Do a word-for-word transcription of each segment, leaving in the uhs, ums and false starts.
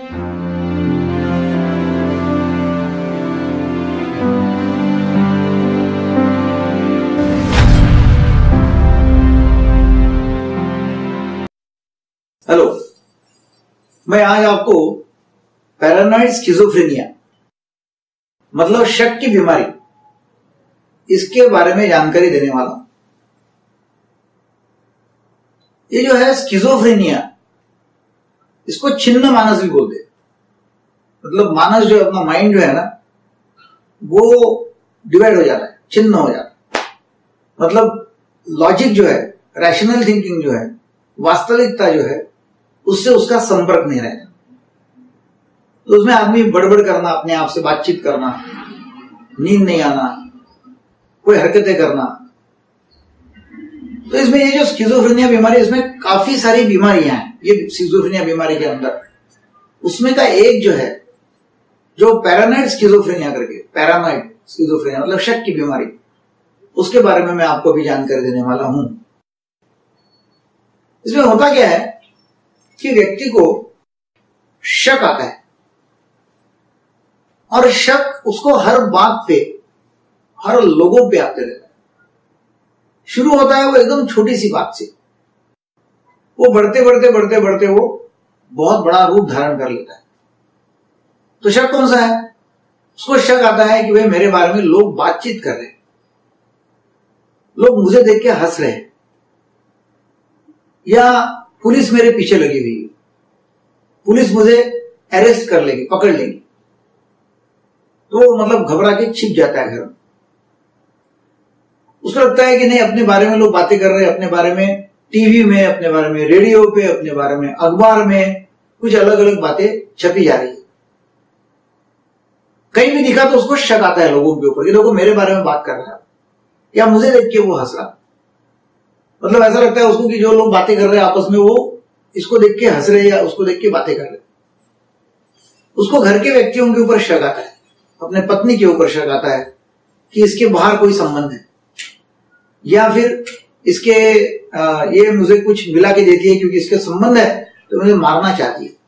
Hello, मैं आज आपको पैरानॉइड स्किज़ोफ्रेनिया मतलब शक की बीमारी, इसके बारे में जानकारी देने वाला हूं। ये जो है स्किज़ोफ्रेनिया, इसको छिन्न मानस भी बोलते हैं। मतलब मानस जो अपना माइंड जो है ना, वो डिवाइड हो जाता है, छिन्न हो जाता है। मतलब लॉजिक जो है, रैशनल थिंकिंग जो है, वास्तविकता जो है, उससे उसका संपर्क नहीं रहता। तो उसमें आदमी बड़बड़ करना, अपने आप से बातचीत करना, नींद नहीं आना, कोई हरकतें करना। तो इसमें ये जो स्किज़ोफ्रेनिया बीमारी, इसमें काफी सारी बीमारियां हैं ये स्किज़ोफ्रेनिया बीमारी के अंदर। उसमें का एक जो है, जो पैरानॉइड स्किज़ोफ्रेनिया करके, पैरानॉइड स्किज़ोफ्रेनिया मतलब शक की बीमारी, उसके बारे में मैं आपको भी जानकारी देने वाला हूं। इसमें होता क्या है कि व्यक्ति को शक आता है, और शक उसको हर बात पे, हर लोगों पे आते रहता है। शुरू होता है वो एकदम छोटी सी बात से, वो बढ़ते बढ़ते बढ़ते बढ़ते वो बहुत बड़ा रूप धारण कर लेता है। तो शक कौन सा है? उसको शक आता है कि भाई मेरे बारे में लोग बातचीत कर रहे हैं, लोग मुझे देख के हंस रहे हैं, या पुलिस मेरे पीछे लगी हुई है, पुलिस मुझे अरेस्ट कर लेगी, पकड़ लेगी। तो मतलब घबरा के छिप जाता है घर में। उसको लगता है कि नहीं, अपने बारे में लोग बातें कर रहे हैं, अपने बारे में टीवी में, अपने बारे में रेडियो पे, अपने बारे में अखबार में कुछ अलग अलग बातें छपी जा रही है। कहीं भी दिखा तो उसको शक आता है लोगों के ऊपर, ये लोग मेरे बारे में बात कर रहा है, या मुझे देख के वो हंस रहा। मतलब ऐसा लगता है उसको कि जो लोग बातें कर रहे हैं आपस में, वो इसको देख के हंस रहे या उसको देख के बातें कर रहे। उसको घर के व्यक्तियों के ऊपर शक आता है, अपने पत्नी के ऊपर शक आता है कि इसके बाहर कोई संबंध है, या फिर इसके आ, ये मुझे कुछ मिला के देती है क्योंकि इसके संबंध है तो मुझे मारना चाहती है।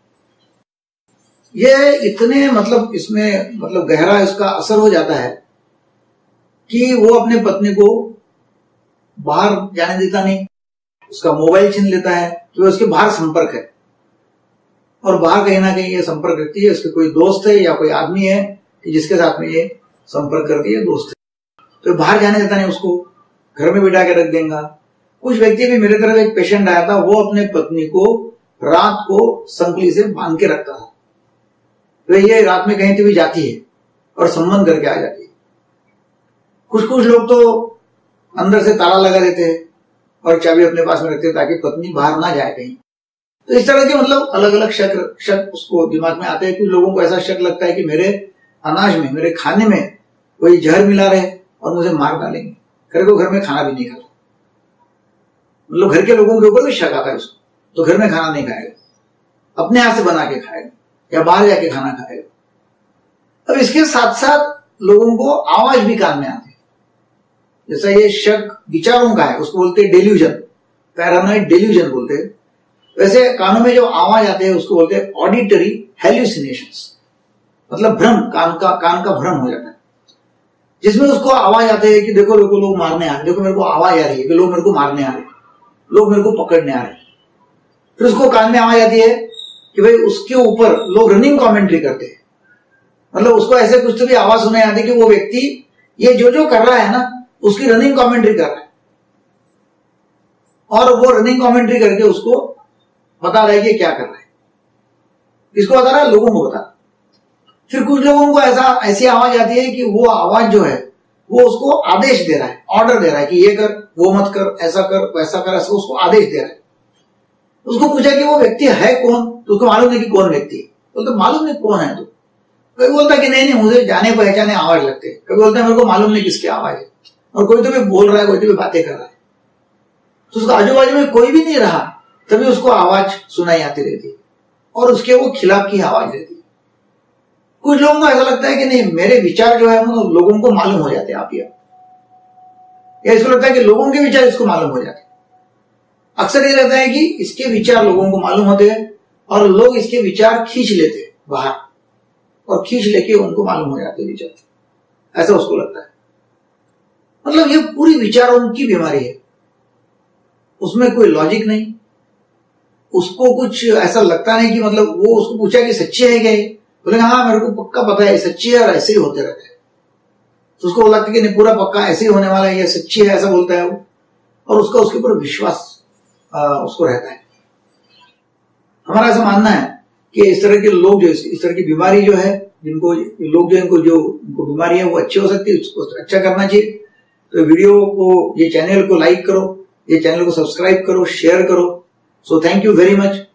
ये इतने मतलब इसमें मतलब गहरा इसका असर हो जाता है कि वो अपने पत्नी को बाहर जाने देता नहीं, उसका मोबाइल छीन लेता है कि वो उसके बाहर संपर्क है, और बाहर कहीं ना कहीं ये संपर्क रखती है, उसके कोई दोस्त है या कोई आदमी है कि जिसके साथ में ये संपर्क करती है, दोस्त है, तो बाहर जाने देता नहीं, उसको घर में बिठा के रख देगा। कुछ व्यक्ति भी, मेरे तरफ एक पेशेंट आया था, वो अपने पत्नी को रात को संकली से बांध के रखता था, तो ये रात में कहीं तो भी जाती है और संबंध करके आ जाती है। कुछ कुछ लोग तो अंदर से ताला लगा देते हैं और चाबी अपने पास में रखते हैं ताकि पत्नी बाहर ना जाए कहीं। तो इस तरह के मतलब अलग अलग शक शक उसको दिमाग में आते हैं। कुछ लोगों को ऐसा शक लगता है कि मेरे अनाज में, मेरे खाने में कोई जहर मिला रहे और मुझे मार डालेंगे, घर को घर में खाना भी नहीं खाता। मतलब घर के लोगों के ऊपर भी शक आता है उसको, तो घर में खाना नहीं खाएगा, अपने हाथ से बना के खाएगा या बाहर जाके खाना खाएगा। अब इसके साथ साथ लोगों को आवाज भी कान में आती है, जैसा ये शक विचारों का है, उसको बोलते हैं डेल्यूजन, पैरानॉइड डेल्यूजन बोलते हैं। वैसे कानों में जो आवाज आते हैं उसको बोलते हैं ऑडिटरी हैल्यूसिनेशंस, मतलब भ्रम, कान का कान का भ्रम हो जाता है, जिसमें उसको आवाज आती है कि देखो देखो लोग मारने आ रहे, देखो मेरे को आवाज आ रही है कि लोग मेरे को मारने आ रहे, लोग मेरे को पकड़ने आ रहे। फिर उसको कान में आवाज आती है कि भाई उसके ऊपर लोग रनिंग कमेंट्री करते हैं, मतलब उसको ऐसे कुछ तो भी आवाज सुनाई आती है कि वो व्यक्ति ये जो जो कर रहा है ना, उसकी रनिंग कमेंट्री कर रहा है, और वो रनिंग कमेंट्री करके उसको बता रहा है कि क्या कर रहा है, किसको बता रहा है, लोगों को बता रहा है। फिर कुछ लोगों को ऐसा ऐसी आवाज आती है कि वो आवाज जो है वो उसको आदेश दे रहा है, ऑर्डर दे रहा है कि ये कर, वो मत कर, ऐसा कर, वैसा कर, ऐसा उसको आदेश दे रहा है। उसको पूछा कि वो व्यक्ति है कौन, तो उसको मालूम नहीं कि कौन व्यक्ति है। बोलते मालूम नहीं कौन है, तो कभी बोलता कि नहीं नहीं मुझे जाने पहचाने आवाज लगते है, कभी बोलता है मेरे को मालूम नहीं किसकी आवाज है, और कोई तो भी बोल रहा है, कोई तो भी बातें कर रहा है, तो उसका आजू बाजू में कोई भी नहीं रहा, तभी उसको आवाज सुनाई आती रहती है, और उसके वो खिलाफ की आवाज रहती है। कुछ लोगों को ऐसा लगता है कि नहीं मेरे विचार जो है वो लोगों को मालूम हो जाते हैं, आप या इसको लगता है कि लोगों के विचार इसको मालूम हो जाते हैं। अक्सर ये रहता है कि इसके विचार लोगों को मालूम होते हैं और लोग इसके विचार खींच लेते हैं, बाहर और खींच लेके उनको मालूम हो जाती है विचार, ऐसा उसको लगता है। मतलब ये पूरी विचारों की बीमारी है, उसमें कोई लॉजिक नहीं, उसको कुछ ऐसा लगता नहीं कि मतलब वो उसको पूछा कि सच्चे है क्या ये, बोले हाँ मेरे को पक्का पता है सच्ची है और ऐसे ही होते रहते हैं। तो उसको लगता है कि नहीं पूरा पक्का ऐसे ही होने वाला है, ये सच्ची है ऐसा बोलता है वो, और उसका उसके ऊपर विश्वास आ, उसको रहता है। हमारा ऐसा मानना है कि इस तरह के लोग जो इस तरह की बीमारी जो है, जिनको लोग जो इनको जो इनको बीमारी है वो अच्छी हो सकती है, उसको अच्छा करना चाहिए। तो वीडियो को, ये चैनल को लाइक करो, ये चैनल को सब्सक्राइब करो, शेयर करो। So thank you very much.